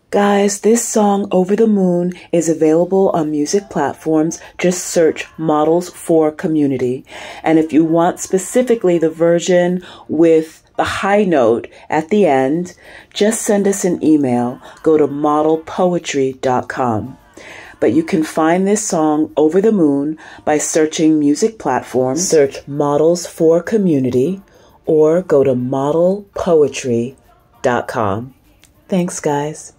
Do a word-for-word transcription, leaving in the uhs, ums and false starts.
Guys, this song, Over the Moon, is available on music platforms. Just search Models for Community. And if you want specifically the version with the high note at the end, just send us an email. Go to model poetry dot com. But you can find this song, Over the Moon, by searching music platforms. Search Models for Community or go to model poetry dot com. Thanks, guys.